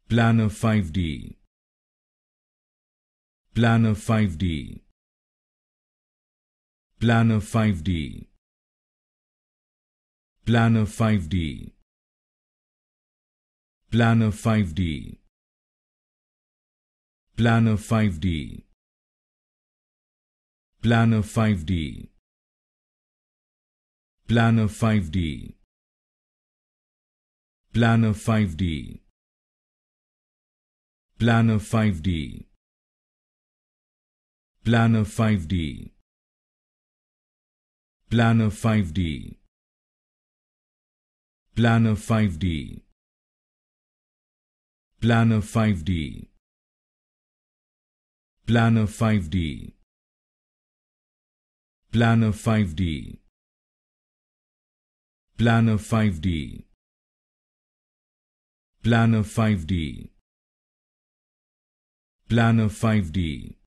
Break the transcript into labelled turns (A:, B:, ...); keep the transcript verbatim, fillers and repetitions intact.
A: Planner five D, Planner five D, Planner five D, Planner five D, Planner five D, Planner five D, Planner five D, Planner five D, Planner five D, Planner five D, Planner five D, Planner five D, Planner five D, Planner five D, Planner five D, Planner five D, Planner five D, Planner five D, Planner five D,